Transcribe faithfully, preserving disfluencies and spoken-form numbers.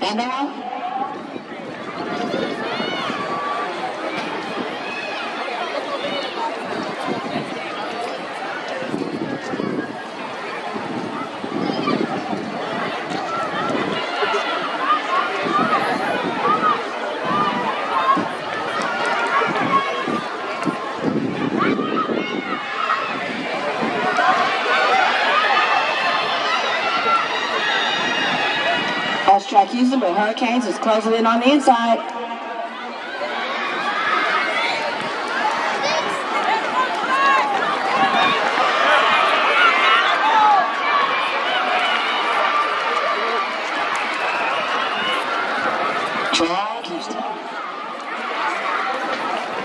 And now, track used by Hurricanes is closing in on the inside.